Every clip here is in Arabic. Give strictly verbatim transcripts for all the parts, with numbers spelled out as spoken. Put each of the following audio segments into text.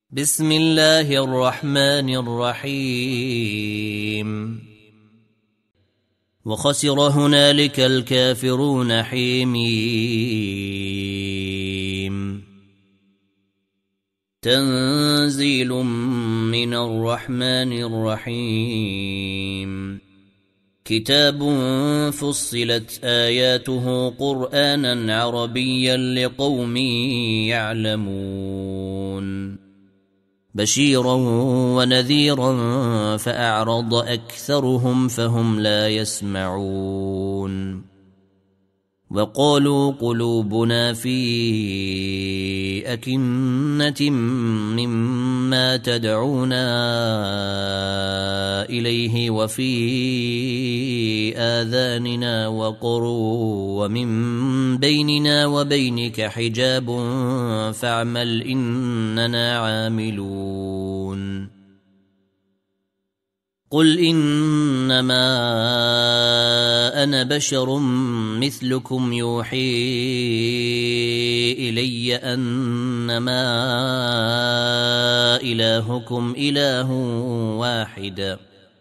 بسم الله الرحمن الرحيم وخسر هنالك الكافرون حميم تنزيل من الرحمن الرحيم كتاب فصلت آياته قرآنا عربيا لقوم يعلمون بشيرا ونذيرا فأعرض أكثرهم فهم لا يسمعون وقالوا قلوبنا في أكنة مما تدعونا إليه وفي آذاننا وقر ومن بيننا وبينك حجاب فاعمل إننا عاملون قل إنما أنا بشر مثلكم يوحي إلي أنما إلهكم إله واحد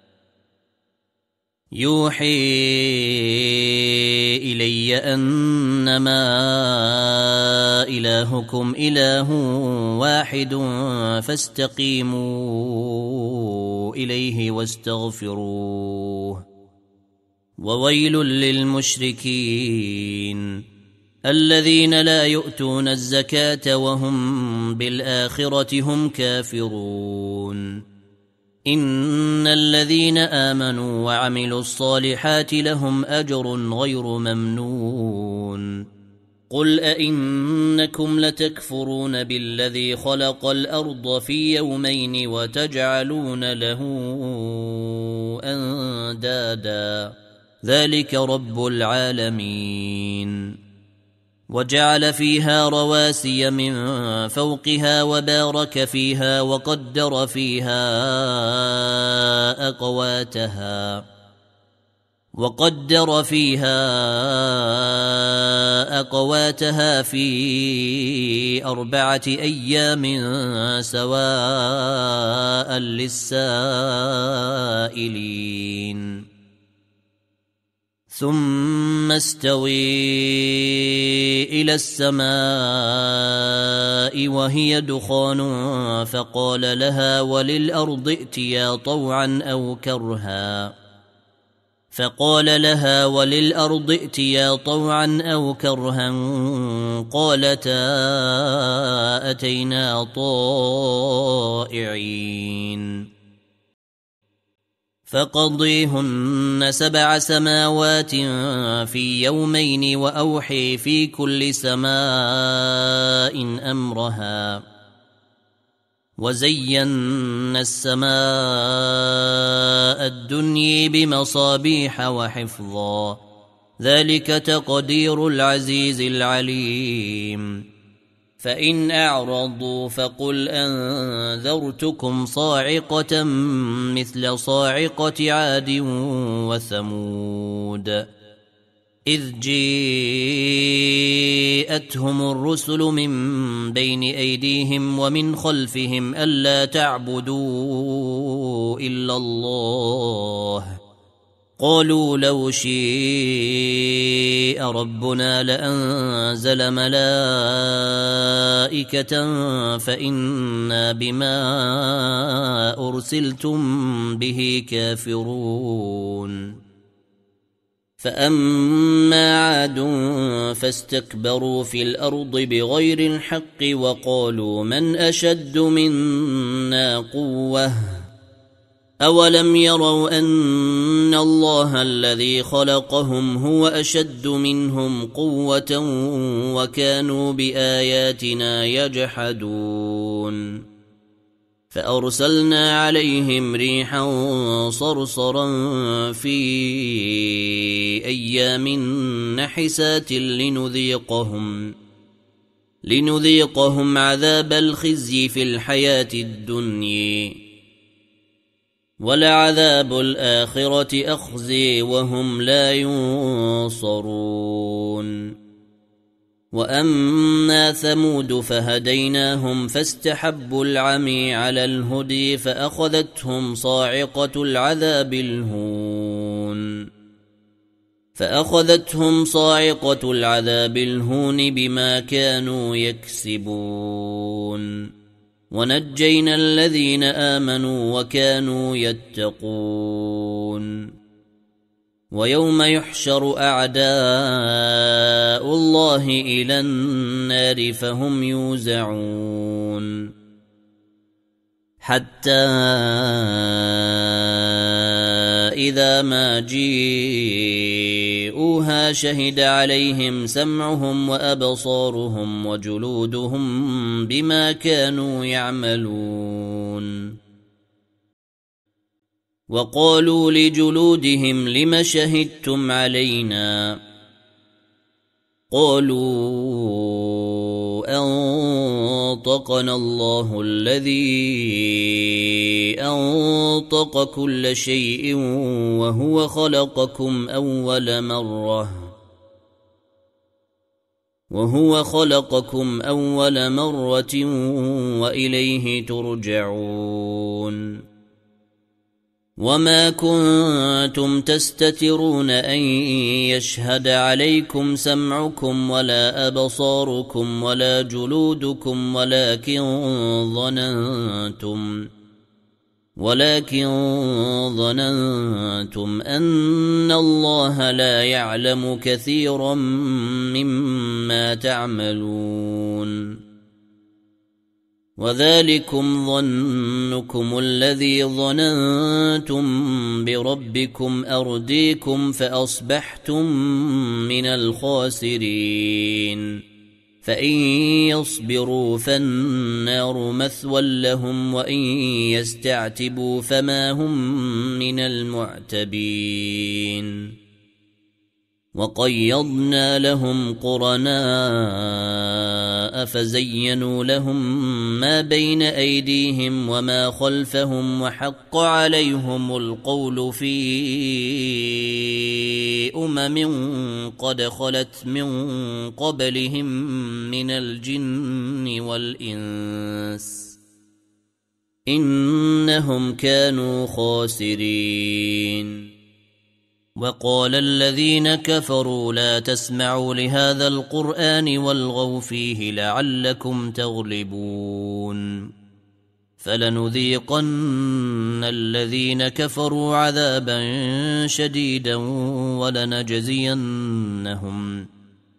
يوحي إلي أنما إلهكم إله واحد فاستقيموا إليه واستغفروه وويل للمشركين الذين لا يؤتون الزكاة وهم بالآخرة هم كافرون إن الذين آمنوا وعملوا الصالحات لهم أجر غير ممنون قل أئنكم لتكفرون بالذي خلق الأرض في يومين وتجعلون له أندادا ذلك رب العالمين وجعل فيها رواسي من فوقها وبارك فيها وقدر فيها أقواتها وقدر فيها أقواتها في أربعة أيام سواء للسائلين ثم استوي إلى السماء وهي دخان فقال لها وللأرض ائتيا طوعا أو كرها فقال لها وللأرض ائتيا طوعا أو كرها قالتا أتينا طائعين فقضيهن سبع سماوات في يومين وأوحي في كل سماء أمرها وزينا السماء الدنيا بمصابيح وحفظا ذلك تقدير العزيز العليم فإن أعرضوا فقل أنذرتكم صاعقة مثل صاعقة عاد وثمود إذ جاءتهم الرسل من بين أيديهم ومن خلفهم ألا تعبدوا إلا الله قالوا لو شيء ربنا لأنزل ملائكة فإنا بما أرسلتم به كافرون فأما عاد فاستكبروا في الأرض بغير الحق وقالوا من أشد منا قوة أولم يروا أن الله الذي خلقهم هو أشد منهم قوة وكانوا بآياتنا يجحدون فأرسلنا عليهم ريحا صرصرا في أيام نحسات لنذيقهم لنذيقهم عذاب الخزي في الحياة الدنيا ولعذاب الآخرة أخزي وهم لا ينصرون وأما ثمود فهديناهم فاستحبوا العمي على الهدي فأخذتهم صاعقة العذاب الهون فأخذتهم صاعقة العذاب الهون بما كانوا يكسبون ونجينا الذين آمنوا وكانوا يتقون ويوم يحشر أعداء الله إلى النار فهم يوزعون حتى إذا ما جيءوها شهد عليهم سمعهم وأبصارهم وجلودهم بما كانوا يعملون وقالوا لجلودهم لم شهدتم علينا قالوا أنطقنا الله الذي أنطق كل شيء وهو خلقكم أول مرة وهو خلقكم أول مرة وإليه ترجعون وما كنتم تستترون أن يشهد عليكم سمعكم ولا أبصاركم ولا جلودكم ولكن ظننتم ولكن ظننتم أن الله لا يعلم كثيرا مما تعملون وذلكم ظنكم الذي ظننتم بربكم أرديكم فأصبحتم من الخاسرين فإن يصبروا فالنار مثوى لهم وإن يستعتبوا فما هم من المعتبين وقيضنا لهم قرناء فزينوا لهم ما بين أيديهم وما خلفهم وحق عليهم القول في أمم قد خلت من قبلهم من الجن والإنس إنهم كانوا خاسرين وقال الذين كفروا لا تسمعوا لهذا القرآن والغوا فيه لعلكم تغلبون فلنذيقن الذين كفروا عذابا شديدا ولنجزينهم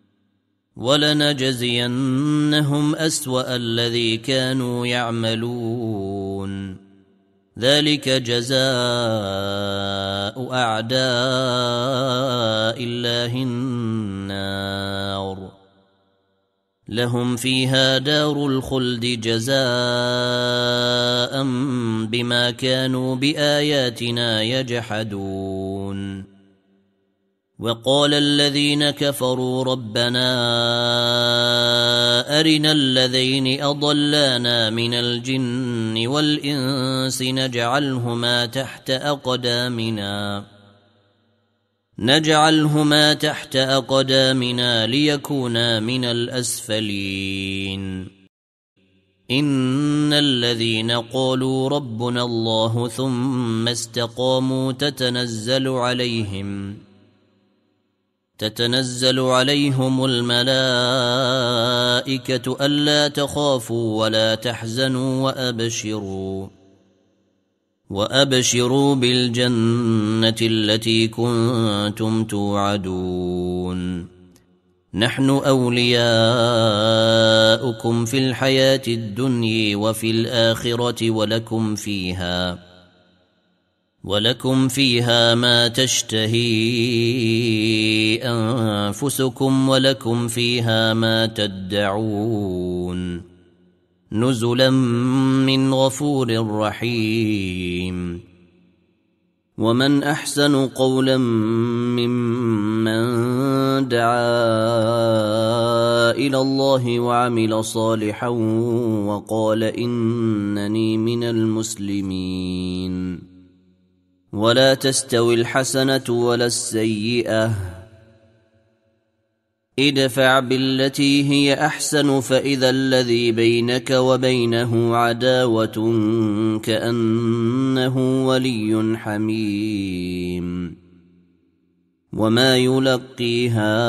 ولنجزينهم أسوأ الذي كانوا يعملون ذلك جزاء أعداء الله النار لهم فيها دار الخلد جزاء بما كانوا بآياتنا يجحدون وقال الذين كفروا ربنا أرنا الذين أضلانا من الجن والإنس نجعلهما تحت أقدامنا نجعلهما تحت أقدامنا ليكونا من الأسفلين إن الذين قالوا ربنا الله ثم استقاموا تتنزل عليهم تتنزل عليهم الملائكة ألا تخافوا ولا تحزنوا وأبشروا وأبشروا بالجنة التي كنتم توعدون نحن أولياؤكم في الحياة الدنيا وفي الآخرة ولكم فيها ولكم فيها ما تشتهي أنفسكم ولكم فيها ما تدعون نزلا من غفور رحيم ومن أحسن قولا ممن دعا إلى الله وعمل صالحا وقال إنني من المسلمين ولا تستوي الحسنة ولا السيئة ادفع بالتي هي أحسن فإذا الذي بينك وبينه عداوة كأنه ولي حميم وما يلقيها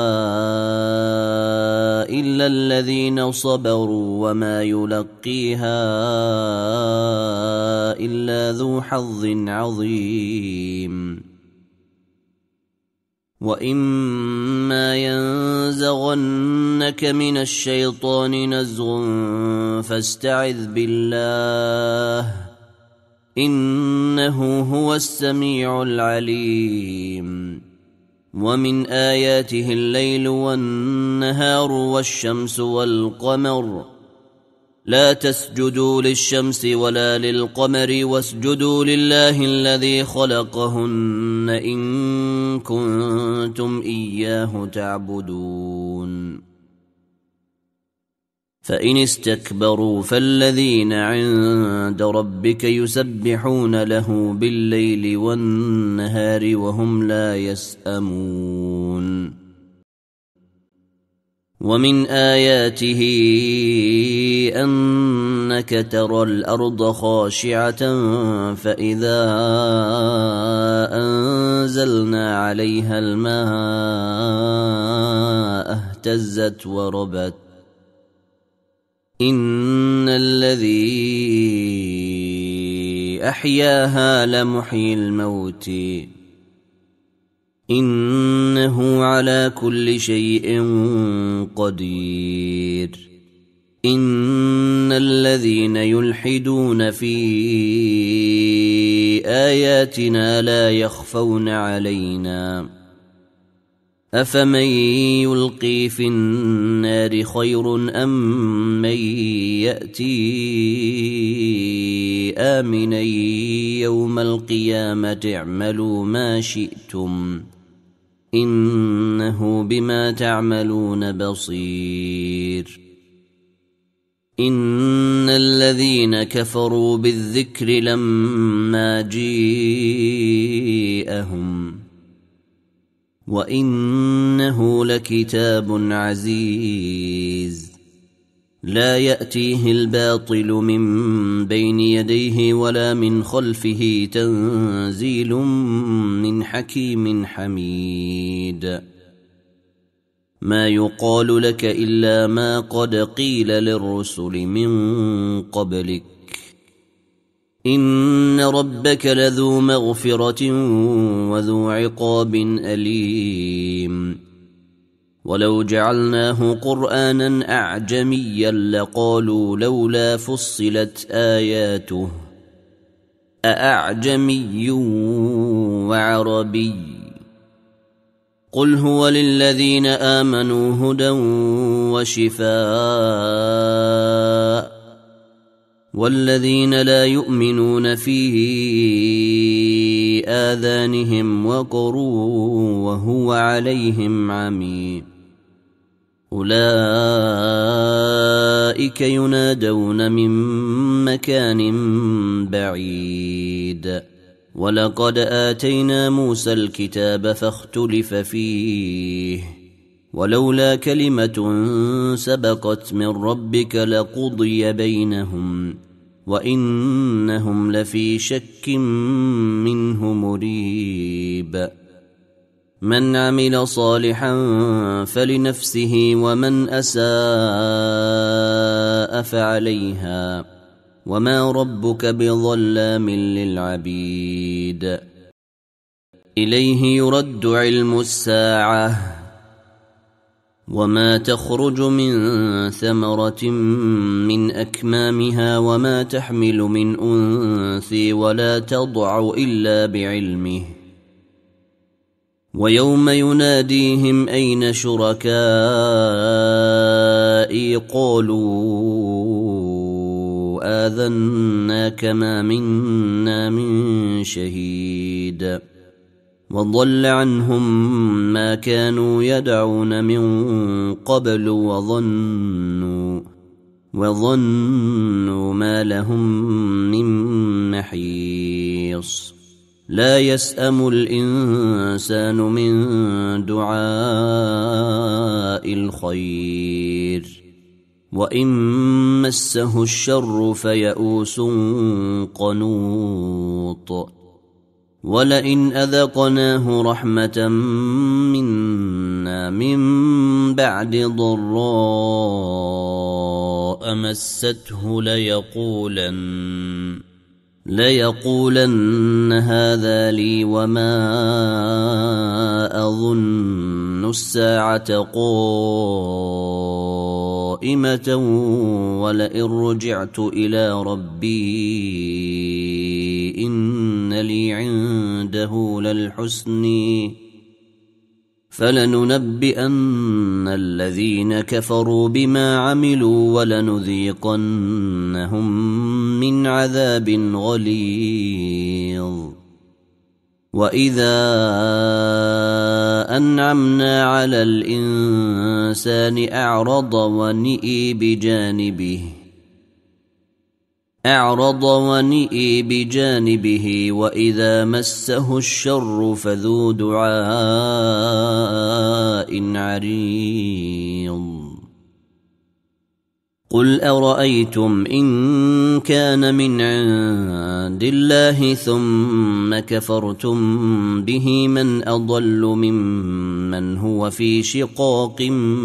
إلا الذين صبروا وما يلقيها إلا ذو حظ عظيم وإما ينزغنك من الشيطان نزغ فاستعذ بالله إنه هو السميع العليم ومن آياته الليل والنهار والشمس والقمر لا تسجدوا للشمس ولا للقمر واسجدوا لله الذي خلقهن إن كنتم إياه تعبدون فإن استكبروا فالذين عند ربك يسبحون له بالليل والنهار وهم لا يسأمون ومن آياته أنك ترى الأرض خاشعة فإذا أنزلنا عليها الماء اهتزت وربت إن الذي أحياها لمحيي الموت إنه على كل شيء قدير إن الذين يلحدون في آياتنا لا يخفون علينا أفمن يلقي في النار خير أم من يأتي آمنا يوم القيامة اعملوا ما شئتم إنه بما تعملون بصير إن الذين كفروا بالذكر لما جيءهم وإنه لكتاب عزيز لا يأتيه الباطل من بين يديه ولا من خلفه تنزيل من حكيم حميد ما يقال لك إلا ما قد قيل للرسل من قبلك إن ربك لذو مغفرة وذو عقاب أليم ولو جعلناه قرآنا أعجميا لقالوا لولا فصلت آياته أأعجمي وعربي قل هو للذين آمنوا هدى وشفاء والذين لا يؤمنون في آذانهم وقر وهو عليهم عمي أولئك ينادون من مكان بعيد ولقد آتينا موسى الكتاب فاختلف فيه ولولا كلمة سبقت من ربك لقضي بينهم وإنهم لفي شك منه مريب من عمل صالحا فلنفسه ومن أساء فعليها وما ربك بظلام للعبيد إليه يرد علم الساعة وما تخرج من ثمرة من أكمامها وما تحمل من أنثى ولا تضع إلا بعلمه ويوم يناديهم أين شركائي قالوا آذناك ما منا من شهيد وضل عنهم ما كانوا يدعون من قبل وظنوا وظنوا ما لهم من محيص لا يسأم الإنسان من دعاء الخير وإن مسه الشر فيئوس قنوط ولئن أذقناه رحمة منا من بعد ضراء مسته ليقولن ليقولن هذا لي وما أظن الساعة قائمة ولئن رجعت إلى ربي إن لي عنده للحسن فلننبئن الذين كفروا بما عملوا ولنذيقنهم من عذاب غليظ وإذا أنعمنا على الإنسان أعرض ونئي بجانبه أعرض ونئي بجانبه وإذا مسه الشر فذو دعاء عريض قل أرأيتم إن كان من عند الله ثم كفرتم به من أضل ممن هو في شقاق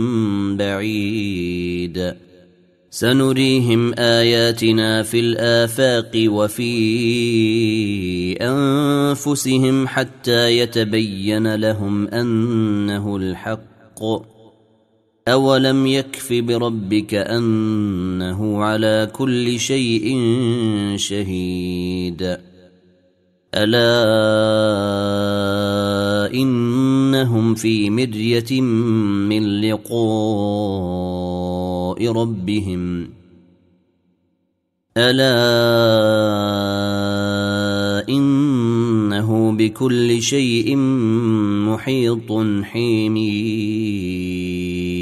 بعيد سنريهم آياتنا في الآفاق وفي أنفسهم حتى يتبين لهم أنه الحق أولم يكف بربك أنه على كل شيء شهيد ألا إنهم في مرية من لقاء ربهم ألا إنه بكل شيء محيط حميد